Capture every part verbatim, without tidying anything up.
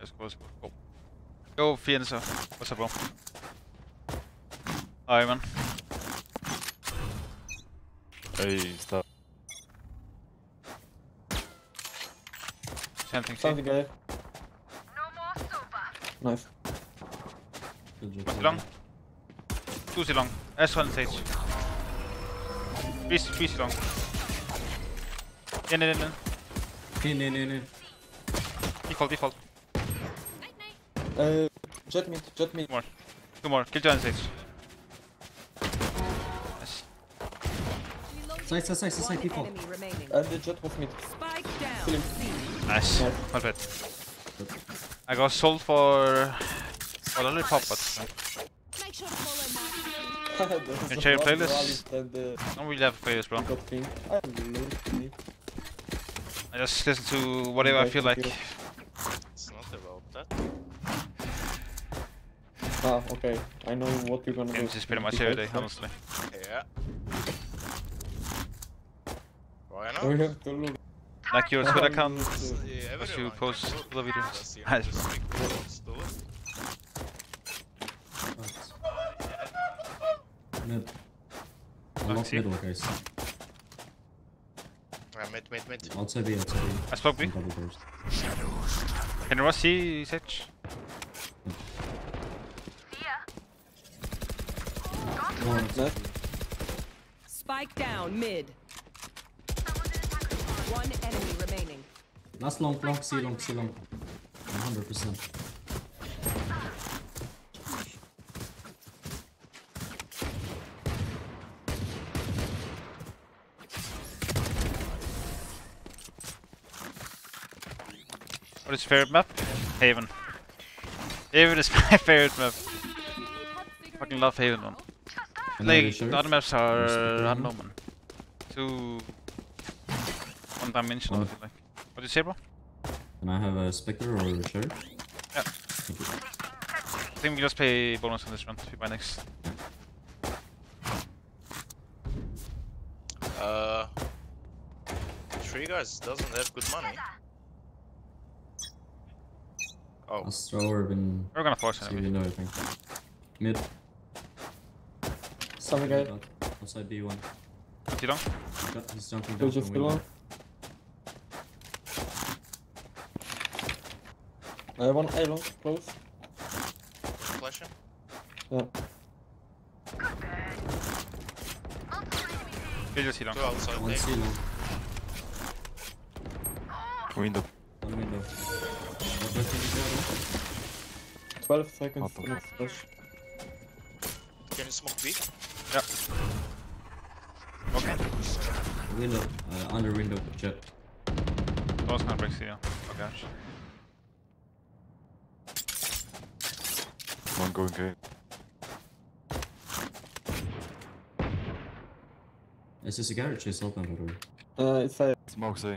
Let's go, let's go. Go, Fienzo. What's up, bro? Hi, man. Hey, stop. Something, Something guy. Nice. What's long? Two C long. S one stage. Three, three C long. In, in, in, in. In, in, in, in. Default, default. Uh, jet mid, jet mid. Two more. Two more. Kill giant stage. Nice. Side, side, side, side, default. Enemy remaining. And the jet was mid. Spike down. Kill him. C. Nice. Nice. Perfect. I got sold for... for lollipop, but... Make sure to follow my There's Can you share your one playlist? dualist and, uh, I don't really have a playlist, bro. got king. I am lurking. I just listen to whatever I feel like. It's not about that. Ah, okay. I know what you're gonna do. Games is pretty much every day, honestly. Yeah. Why We not? have to look. Like your Twitter account, Yeah, as everyone you can post do it. the videos. Just, you know, Nice. just make videos, do it. Mid. Unlock see. middle, guys. Yeah, mid, mid, mid. Outside B, outside B. I spoke B. Double burst. Can you rush C, Sage? One, Nice. Spike down mid. One enemy remaining. last long, long, C long, C long. one hundred percent. What is your favorite map? Haven. Haven is my favorite map. Fucking love Haven, man. And now you Like, sure? the other maps are Respect. random, man. Too... one-dimensional, I feel like. What did you say, bro? Can I have a Spectre or a Sheriff? Yeah. Thank you. I think we just play bonus on this round. We buy next. Uh, Three Guys doesn't have good money. Oh, Astra Orb and We're gonna force C anyway. window, I think. Mid. Something guy. Outside B one. Too long? Ju- He's jumping Go down just from below. window. I have one A long, close. flashing. Yeah. Kill just C long. Two outside. One A. C long. Window. One window. What rest of the twelve seconds Up, up. next flash. Can you smoke B? Yeah. Okay. other? Window. Uh, under window. Jet. Those gonna break C, yeah. Oh gosh. One going good. Is this a garage? Is open, by the way. Uh, it's a Smoke C.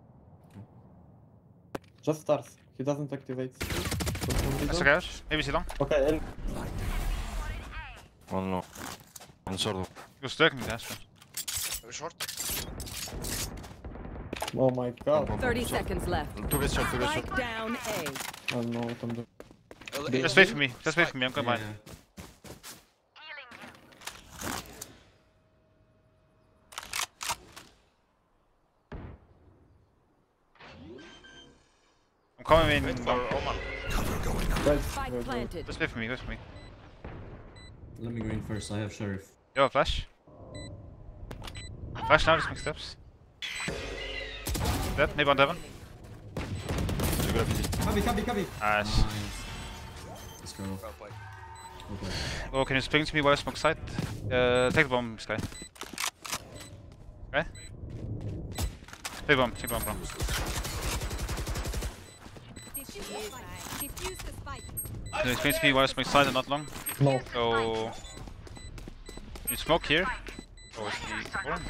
just starts. He doesn't activate. That's okay. Maybe C long. Okay, L. One low. One short. Go stuck in gas. Very short. Oh my god. Thirty seconds left. Two guys short, two guys short. Spike down A. I don't know what I'm doing. L- Just wait for me. Just wait for me. I'm going Yeah, mine. yeah. I'm coming in. Wait for Oman. Guys, Spike we're- planted. Just wait for me. Wait for me. Let me go in first. I have Sheriff. Yo, flash. Flash now. Just make steps. Dead. Maybe on Devon. Copy, copy, copy. Nice. Let's go. Well played. Okay. Oh, can you spring to me while I smoke side? Uh, take the bomb, Sky. Okay? Take the bomb, take the bomb, bro. Can you spring to me while I smoke side and not long? No. So... You smoke here? Oh, is he born?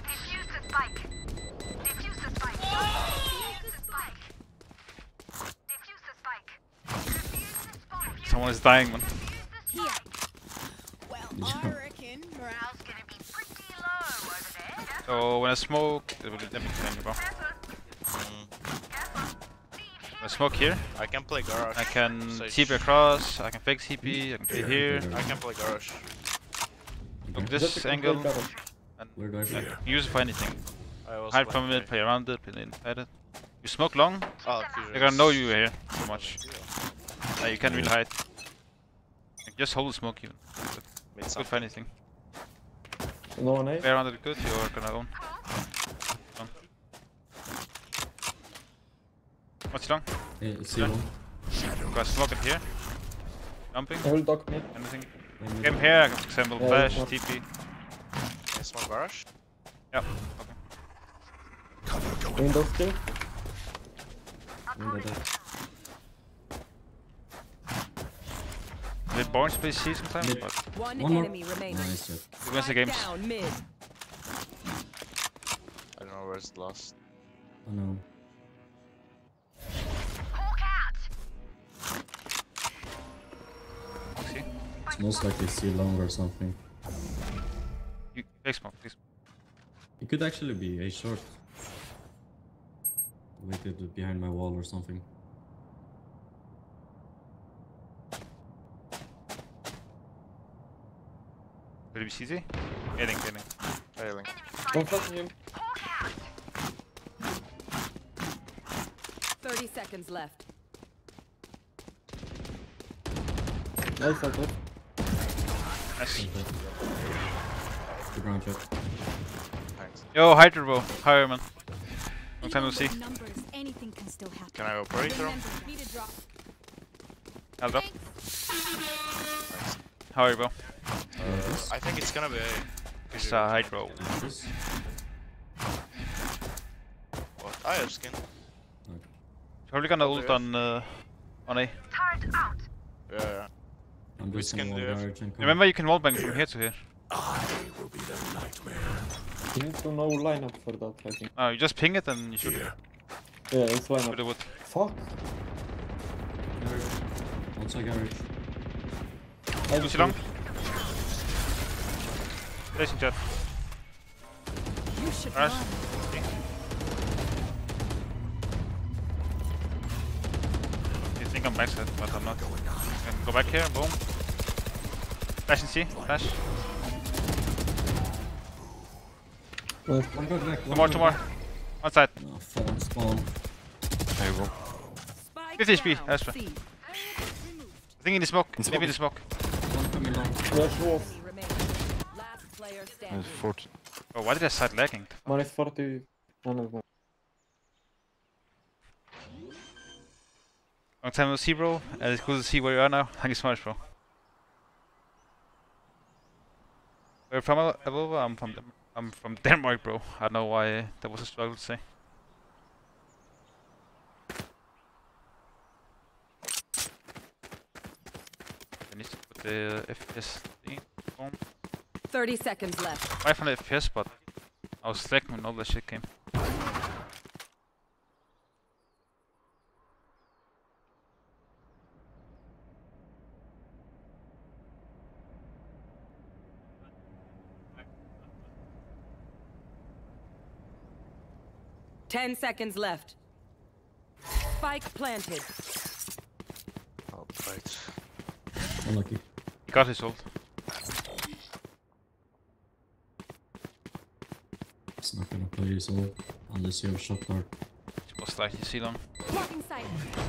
Someone is dying, man. Here. Well, I reckon morale's gonna be pretty low over there. So when I smoke, it will let me defend you, bro. Mm. When I smoke here. I can play garage. I can Sage. T P across. I can fake T P. I can play here. I can play garage. Look Just this to complete angle. cover. Where do I play? Use it for anything. I was Hide from playing it, play around it, play inside it. You smoke long, Oh, they're gonna know you here so much. Uh, you can't really hide. Like, just hold the smoke even. Mid Good for anything. No one A. Play around it good, you're gonna own. Long. What's long? Yeah, see one. Got smoke it here. Jumping, I will dock mid. anything. Maybe. Game here, I can example Yeah, flash, it's T P. Can smoke garage? Yeah, okay. Window still. Window dead. They born space C sometimes, Mid. but One, One more. enemy remaining. Nice. Yeah. he wins the Spike games. down mid. I don't know where's the last. Oh no. See? It's most likely C long or something. You fake smoke, please. It could actually be A short. Waited behind my wall or something. Will it be C Z? Getting, getting. Failing. Don't flash him. Thirty seconds left. Nice out there. Nice. Okay. The ground check. Thanks. Yo, Hydra bro, higher man. Long time no see. Numbers, anything can still happen. Can I operator him? Need a drop. I'll drop. How are you bro? Uh, I think it's gonna be A. It's uh, Hydra. This. What? I have skin. Probably gonna Oh, ult yeah. on uh, on A. Yeah, yeah. I'm Which just gonna skin wall do you have? garage and come. Remember you can wallbang from here to here. You need to know lineup for that, I think. Oh, you just ping it and you shoot it Yeah, it's with lineup. the wood. Fuck. Garage. Outside garage. I Lucy long. Flashing jet. You should Alright. run. You think I'm backside, but I'm not. I can go back here, boom. Flash and C, flash. Nice. One back, back. Two more, two more. One side. Oh, phone spawn. There you go. Spike fifty H P, down, Astra. C. I think in the smoke. Maybe in the smoke. One coming long. Flash wolf. Enemy remaining. Last player standing. Oh, why did I start lagging? Minus forty. No, no, no. Long time no see, bro. And it's cool to see where you are now. Thank you so much, bro. Where you from, Avova? I'm from I'm from Denmark, bro. I don't know why that was a struggle to say. I need to put the F P S thing on. Thirty seconds left. five hundred F P S, but I was slacking when all that shit came. Ten seconds left. Spike planted. Oh, right. Unlucky. He got his ult. It's not gonna play his ult unless you have shot guard. Most likely see long. Blocking sight.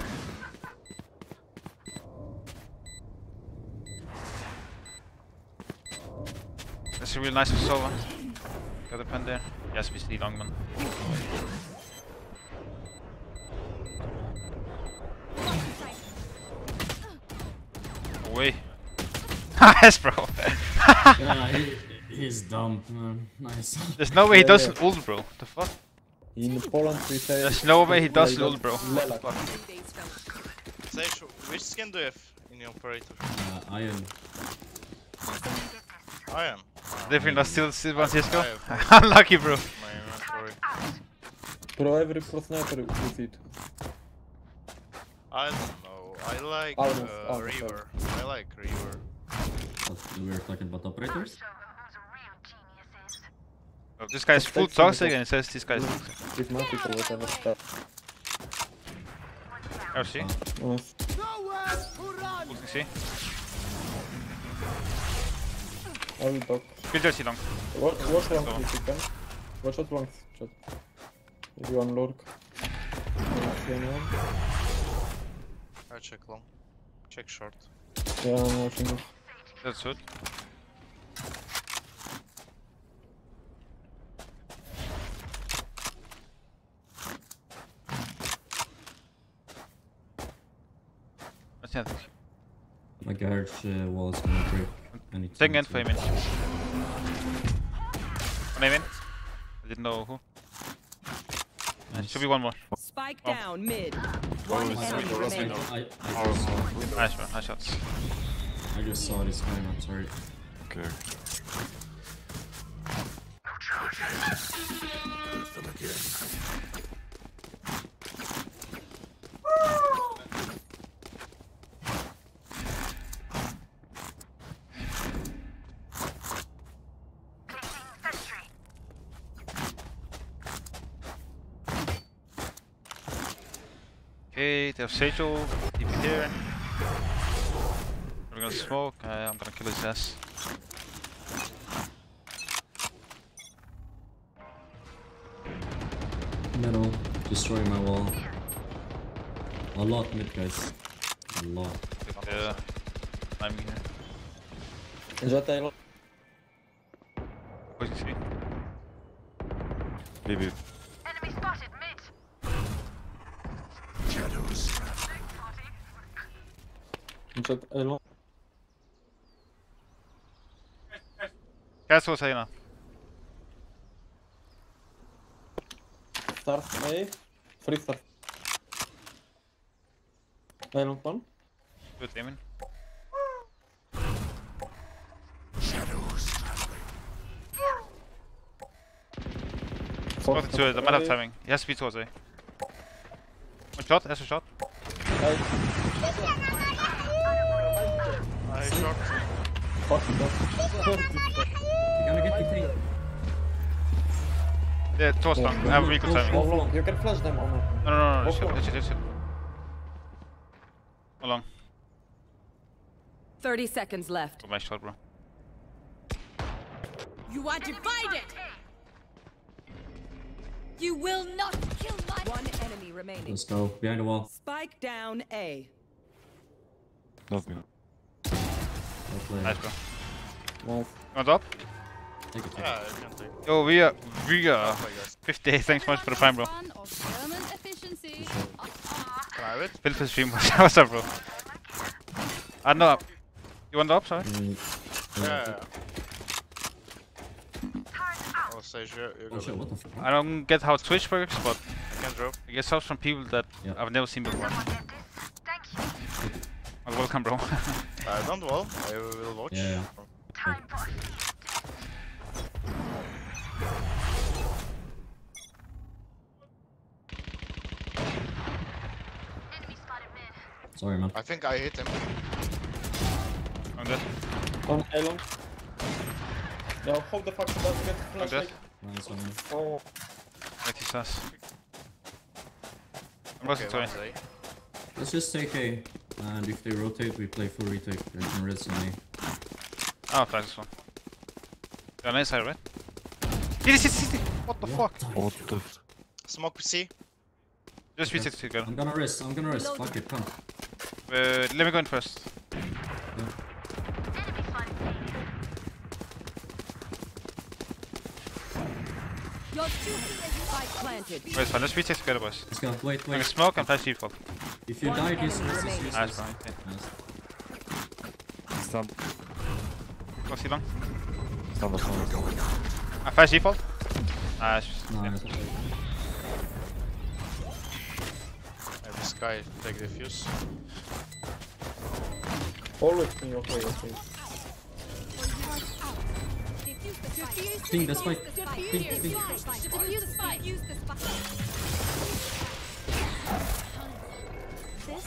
That's a real nice solo. Got a pen there. Yes, we see long man. Blocking sight. Away. Yes, bro. Yeah, he, he's dumb, man. Nice. There's no way he Yeah, doesn't yeah. ult, bro. The fuck? In Poland we say... There's no way he doesn't like ult, bro. Lelak. Fuck. Sage, which skin do you have in your operator? Uh, Iron. I am. Different, I still still one C S G O. I have Unlucky, bro. my inventory. Pro every pro sniper with it. I don't know. I like Out of- uh, out of Reaver. I like Reaver. But we were talking about operators? Oh, this guy's full toxic and he says this guy's toxic. With magic or whatever stuff. R C. Nice. Ulting C. I will talk. Kill Jersey long. Watch, watch long Go on. if you can. Watch out long. Chat. If you want lurk. Okay, no. I check long. Check short. Yeah, I'm watching it. That's good. Let's see. My garage uh, wall is gonna break. anytime Second end soon. for him in. One aim in. I didn't know who. Uh, should be one more. Spike Oh. down mid. Oh, One it's enemy window, it's remaining. window. I, I, just, Nice bro, nice shots. I just saw this going on, sorry. Okay. Okay, they have Sage-O, T P here. We're gonna smoke, uh, I'm gonna kill his ass. Middle, destroying my wall. A lot mid, guys. A lot. Yeah, I'm here. Jet Taylor. Pushing C. Maybe. Jet Taylor. Castle is now. Start A. Free start. Taylor one. Good aiming. Smoking to it, I might have timing. He has to be towards A. One shot, that's a shot. Hey, I short. fuck it up. You're gonna get the thing. Yeah, towards long. I have really good timing. Go long. You can flash them on it. No, no, no, no, Go shit, for it. shit, shit, shit. How long? Thirty seconds left. Good my shot, bro. You are divided. You will not kill my. One enemy remaining. Let's go. Behind the wall. Spike down A. Not me. Well played. Nice, bro. Nice. You want up? Take it, take Yeah, I can take. Yo, we are, we are Oh my god. fifty. Thanks so much for the prime, bro. Fun of German efficiency. Can I have it? Build for stream. What's up, bro? I know. You want up, sorry? it. Mm, Yeah. I'll say sure. You Oh got shit, it. what the fuck? I don't get how Twitch works, but I can drop. I get subs from people that Yeah. I've never seen before. Well, welcome, bro. I don't well. I will watch. Yeah, yeah. Sorry, man. I think I hit him. I'm dead. On A long. Yo, hold the fuck up. Get the I'm flash. dead. like- Nice one. Oh. Wait, he's us. I'm Okay, rushing to A. one day. Let's just take A. And if they rotate, we play full retake. They can res on A. Oh, flash this one. You're on A side, right? City, city, city! What the fuck? What the f- Smoke C. Just retake together. I'm gonna res, I'm gonna res. Fuck it, come. Uh, let me go in first. Your duty is Spike planted. Wait, it's fine. Let's retake together, boys. Let's go. Wait, I'm gonna wait. smoke and flash default. If you One die, this enemy res is remaining. useless. Nice, bro. Okay. Nice. Stand. Go see long. Stand up, stand up. I flash default. Nice. Nice. And this guy take the fuse. Always me. Okay, okay. Ping the spike. Defuse Ping, the ping. spike. Defuse the spike. Defuse the spike. This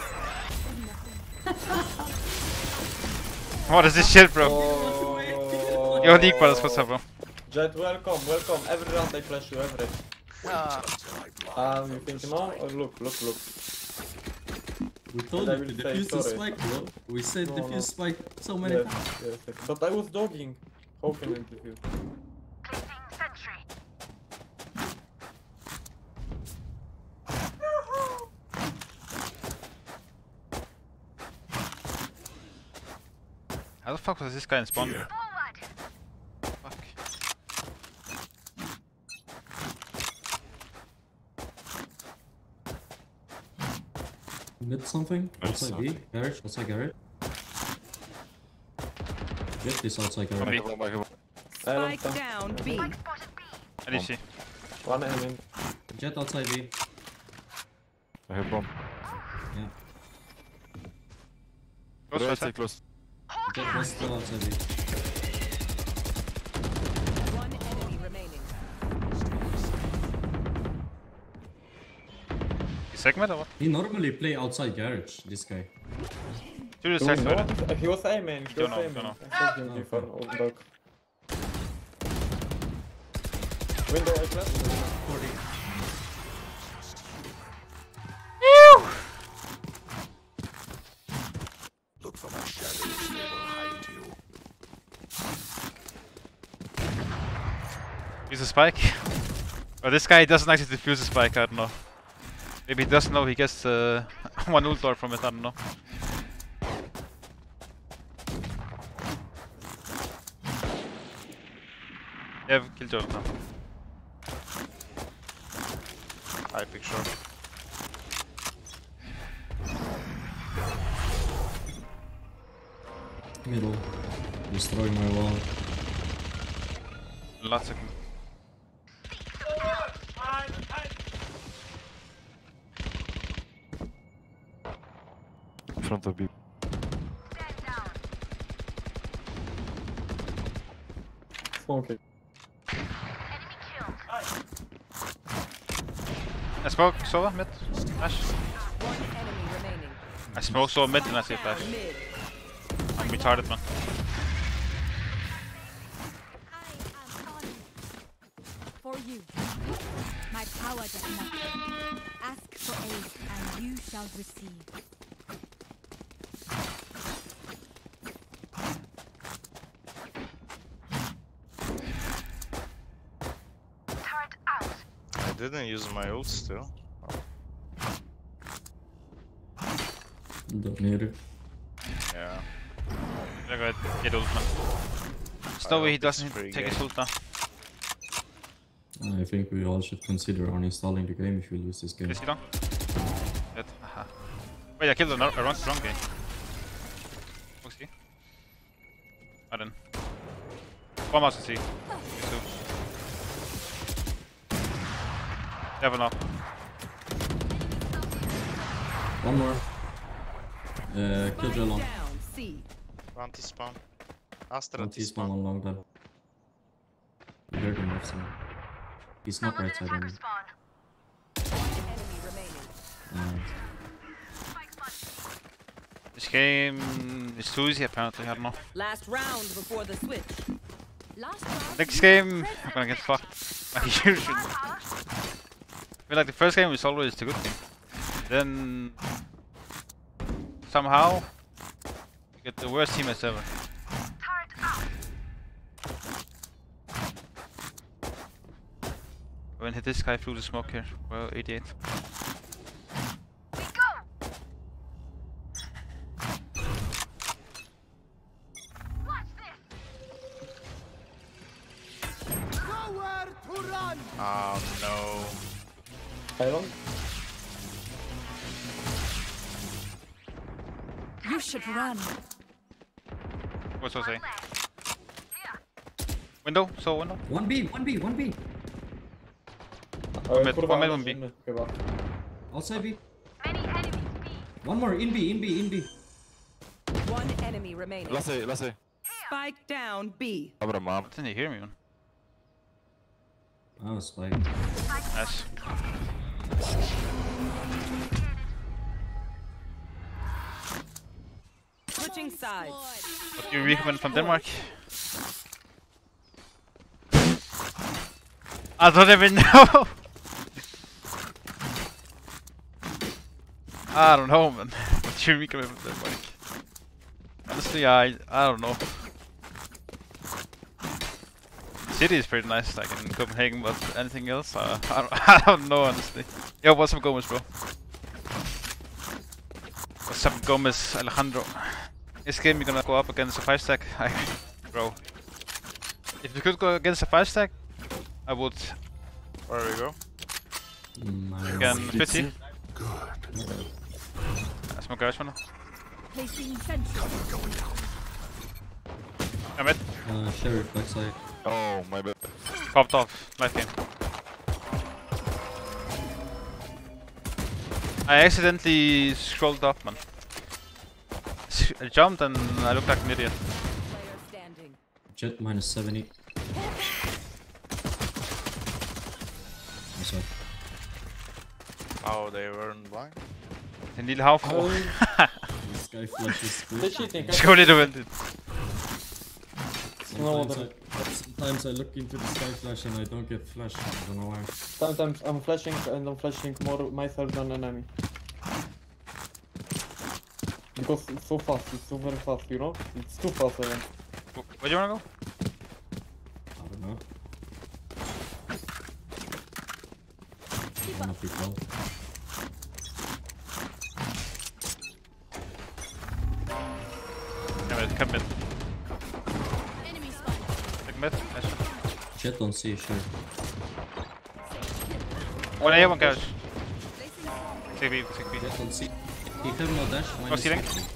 What is this shit, bro? Oh. Yo, League brothers, what's up, bro? Jet, welcome, welcome. Every round I flash you, every. Ah. Um, you think no? Oh, look, look, look. We told I you will to say defuse the sorry. spike, bro. We said No, defuse no. spike so many Yes, times. yes, yes. But I was dogging. How can I defuse? How the fuck was this guy in spawn? Fuck. Mid something? Nice. Outside B? Garage? Outside garage? Get this outside Back garage. up, back up. Spike down B. I did see. One enemy. Jet outside B. I have bomb. Yeah. Close Right first, side huh? close. Jet was still outside B. One enemy remaining. You segment or what? He normally play outside garage, this guy. Two to Do we side know? side. He was aiming. He Don't was know, aiming. don't I saw him Oh, before. okay. Oh, dog. Window I left. forty. Use a spike. Oh, this guy doesn't actually defuse a spike, I don't know. Maybe he doesn't know he gets uh, one ult door from it, I don't know. Yeah, kill Jordan now. High picture. Middle. Destroying my wall. Last second. In front of B. Smoking. I smoke Sova mid. Flash. One enemy remaining. I smoke Sova mid and I see flash. Mid. I'm retarded, man. For you. My power does nothing. Ask for aid and you shall receive. I didn't use my ult still. Don't need it. Yeah. I gotta get ult, man. Snowy, he hope it's doesn't free take his game. ult now. I think we all should consider uninstalling the game if we lose this game. Is he down? Dead. Haha. Wait, I killed a, a wrong, wrong game. What's he? I didn't. One mouse to see. Two. Never know. One more. Uh, kill Spike Jelon. down C. One T-spawn. Astra One T-spawn, T-spawn. one long down. You heard him left side. He's not right side anymore. Enemy remaining. Nice. This game is too easy apparently, I don't know. Last round before the switch. Last round. Next game, I'm gonna get fucked. Like usually. I feel like the first game is always the good game. Then somehow you get the worst teammates ever. When hit this guy through the smoke here. Well, eighty-eight. Oh no. Island. You should run. What's I saying? Window, so window. One B, one B, one B. Uh, mid, kurwa, one mid, ale one B. zimny chyba. Outside B. One more, in B, in B, in B. One enemy remaining. Lasy, lasy. Spike down B. Dobra, mam. Didn't he hear me, man? Oh, spike. Nice. Switching sides. What do you recommend from Denmark? I don't even know. I don't know, man. Jimmy coming from the mic. Honestly, I I don't know. City is pretty nice, like in Copenhagen, but anything else, uh, I don't I don't know honestly. Yo, what's up, Gomez, bro? What's up, Gomez, Alejandro? This game you're gonna go up against a five stack, I, bro. If you could go against a five stack, I would. Where we go? Mm, Again, I- fifty. I smoke garage one. Placing sentry. I'm it. Uh, Sheriff backside. Oh, my bad. Popped off. Life game. I accidentally scrolled up, man. S- I jumped and I looked like an idiot. Player standing. Jet minus seventy. Nice one. Oh, they weren't blind. En lille havfru. Oh, This guy flashes they're good. cheating. Skål lidt ventet. No, Sometimes I, sometimes I look into the sky flash and I don't get flash. I don't know why. Sometimes I'm flashing and I'm flashing more myself than enemy. Because it's so fast, it's so very fast, you know? It's too fast even. Where do you wanna go? I don't know. One of you call. Come mid, come mid. Enemy spotted. Take mid. Nice one. Jet on C, sure. One A, one garage. Take B, take B. Jet on C. He have no dash. Oh, minus ceiling. fifty.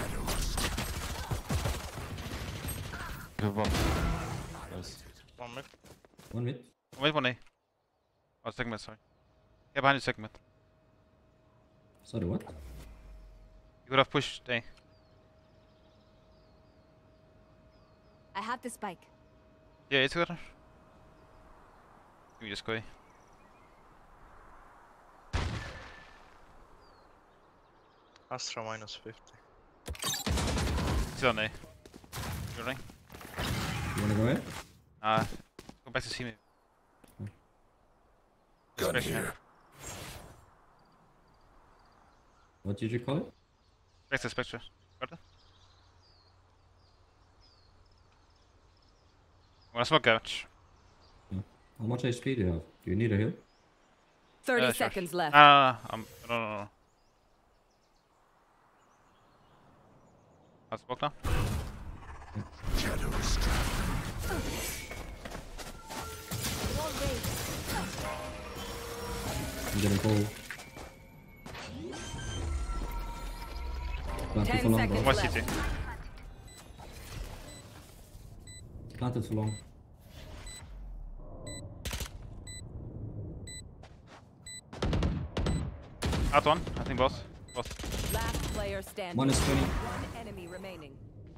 I have one. Nice. One mid. One mid. Wait, one A. Oh, second mid, sorry. Yeah, behind you, second mid. Sorry, what? You could have pushed A. I have the spike. Yeah, it's good. You just go A. Astra minus fifty. It's on A. You're right. You wanna go in? Uh, go back to C maybe. Gun here. What did you call it? Back to Spectre. Got it? Wanna smoke garage? How much H P do you have? Do you need a heal? Thirty Uh, sure. seconds left. Ah, um, no, no, no. I'll smoke now. I'm getting cold. Planted Ten for long, seconds. bro. One Left. C T. Planted for long. Out one, I think both. Both. Last player standing. One is twenty. One enemy remaining.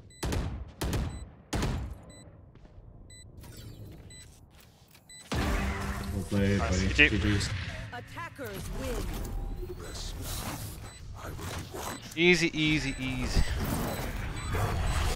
Well played, Nice. buddy. G G. G G's. Attackers win. Easy, easy, easy.